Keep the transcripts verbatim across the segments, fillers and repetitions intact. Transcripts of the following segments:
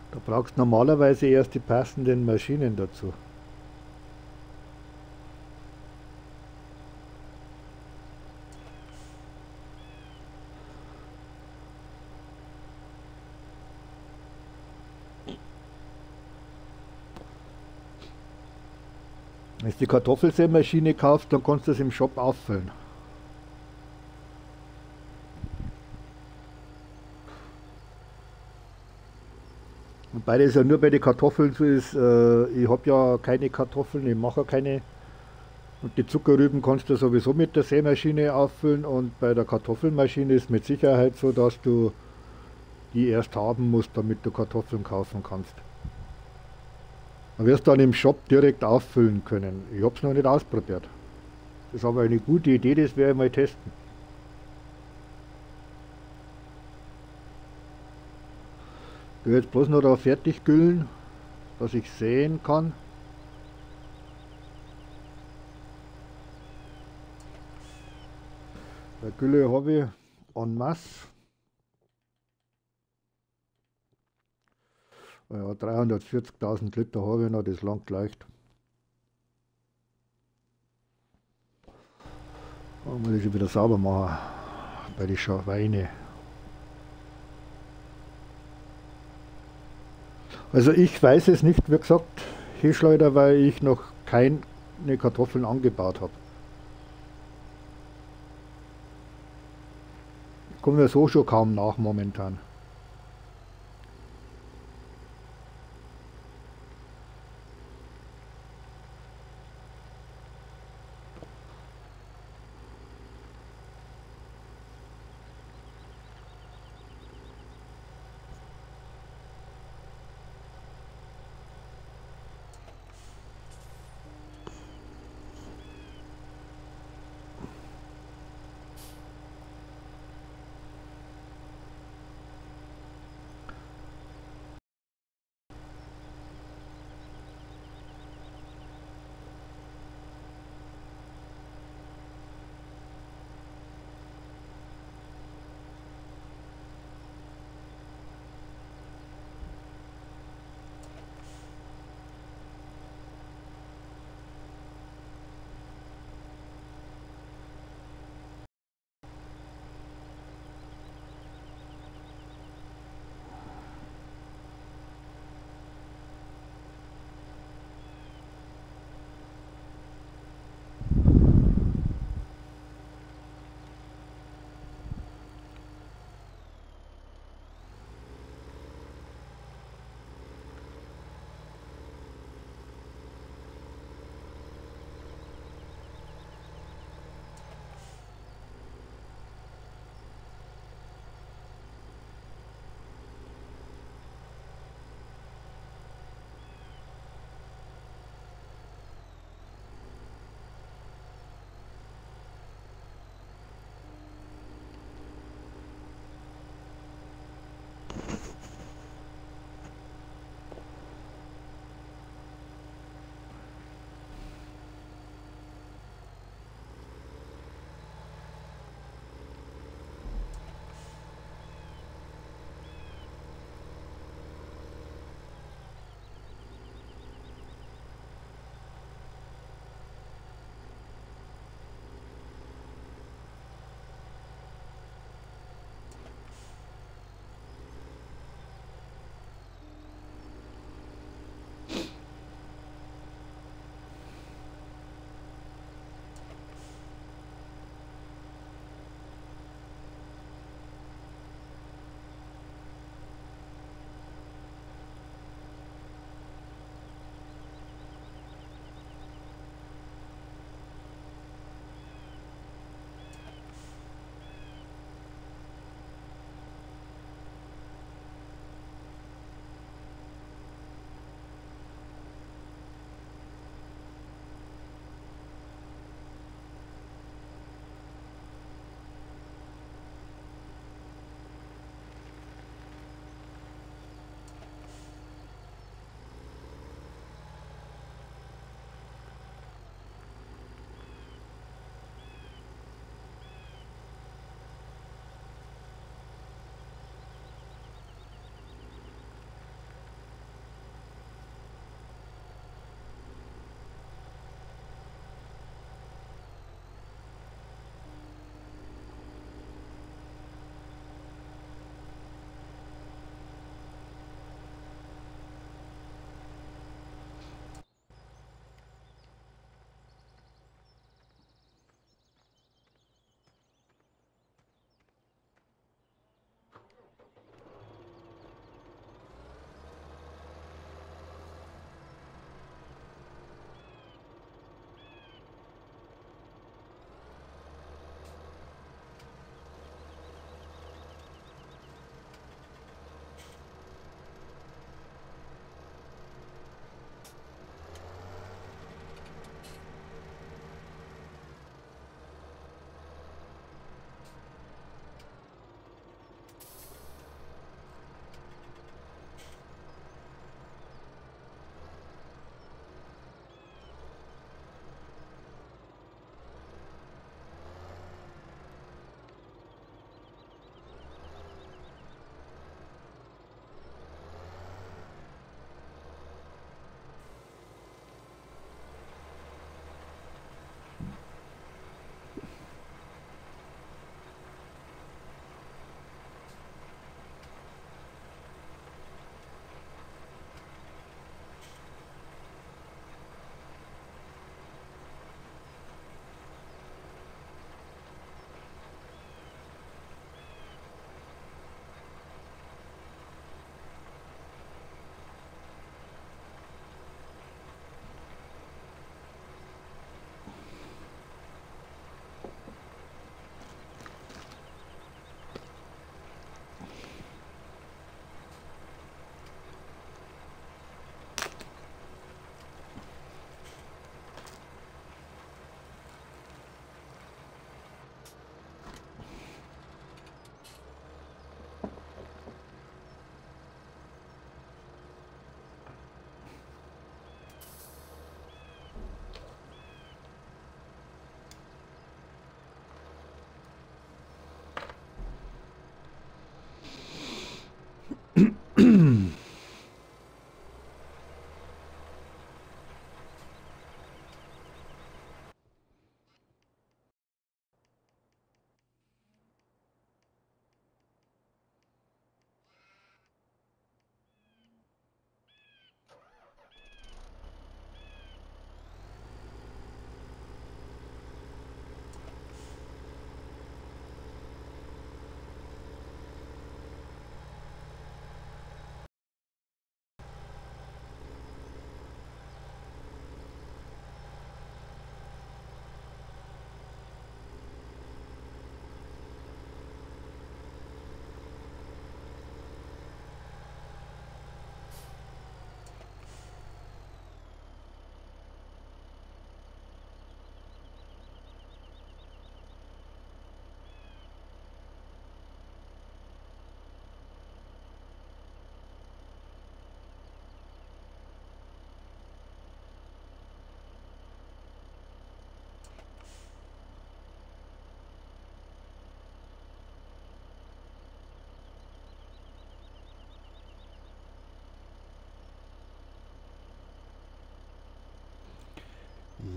Da brauchst du normalerweise erst die passenden Maschinen dazu. Wenn du die Kartoffelsämaschine kaufst, dann kannst du das im Shop auffüllen. Wobei das ja nur bei den Kartoffeln so ist, äh, ich habe ja keine Kartoffeln, ich mache ja keine. Und die Zuckerrüben kannst du sowieso mit der Sämaschine auffüllen und bei der Kartoffelmaschine ist mit Sicherheit so, dass du die erst haben musst, damit du Kartoffeln kaufen kannst. Man wirst dann im Shop direkt auffüllen können. Ich habe es noch nicht ausprobiert. Das ist aber eine gute Idee, das werde ich mal testen. Ich will jetzt bloß noch da fertig güllen, dass ich sehen kann. Bei Gülle habe ich en masse. Ja, dreihundertvierzigtausend Liter habe ich noch, das langt leicht. Da muss ich schon wieder sauber machen bei den Schweine. Also ich weiß es nicht, wie gesagt, Hirschleuder, weil ich noch keine Kartoffeln angebaut habe. Ich komme ja so schon kaum nach momentan.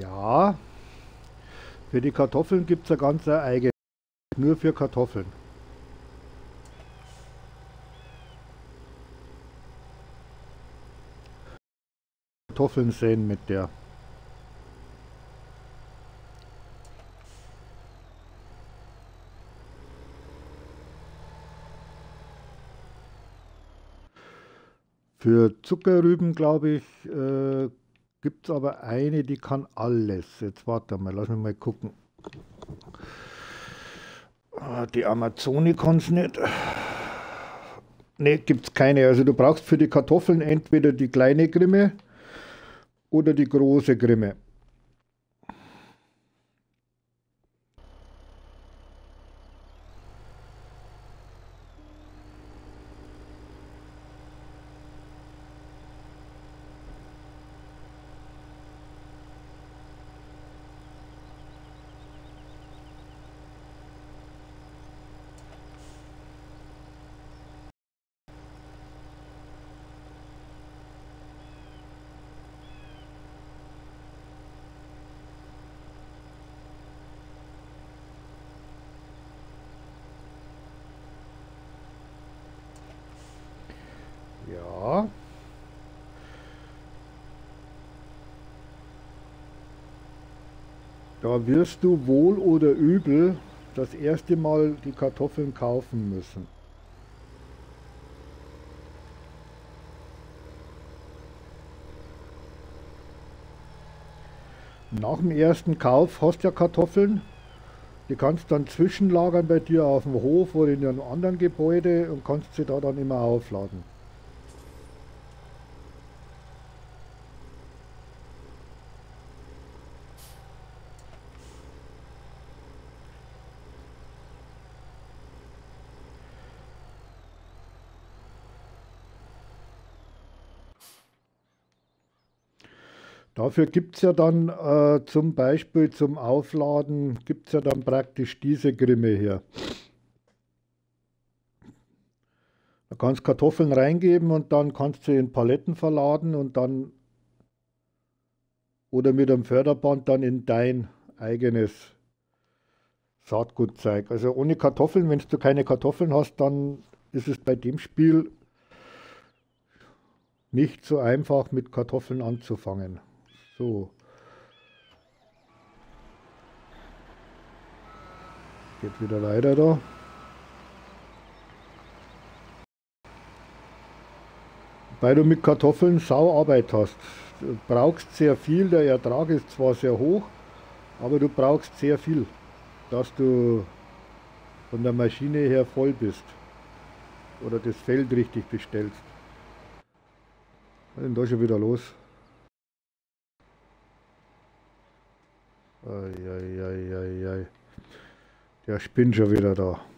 Ja, für die Kartoffeln gibt es eine ganz eigene, nur für Kartoffeln. Kartoffeln säen mit der. Für Zuckerrüben, glaube ich, äh, gibt es aber eine, die kann alles. Jetzt warte mal, lass mich mal gucken. Ah, die Amazone kann es nicht. Ne, gibt es keine. Also du brauchst für die Kartoffeln entweder die kleine Grimme oder die große Grimme. Ja. Da wirst du wohl oder übel das erste Mal die Kartoffeln kaufen müssen. Nach dem ersten Kauf hast du ja Kartoffeln. Die kannst dann zwischenlagern bei dir auf dem Hof oder in einem anderen Gebäude und kannst sie da dann immer aufladen. Dafür gibt es ja dann äh, zum Beispiel zum Aufladen, gibt es ja dann praktisch diese Grimme hier. Da kannst Kartoffeln reingeben und dann kannst du in Paletten verladen und dann oder mit einem Förderband dann in dein eigenes Saatgutzeug. Also ohne Kartoffeln, wenn du keine Kartoffeln hast, dann ist es bei dem Spiel nicht so einfach mit Kartoffeln anzufangen. So, geht wieder weiter da. Weil du mit Kartoffeln Sauarbeit hast. Du brauchst sehr viel, der Ertrag ist zwar sehr hoch, aber du brauchst sehr viel, dass du von der Maschine her voll bist oder das Feld richtig bestellst. Was ist denn da schon wieder los? Ei, ei, ei, ei, ei. Der spinnt schon wieder da.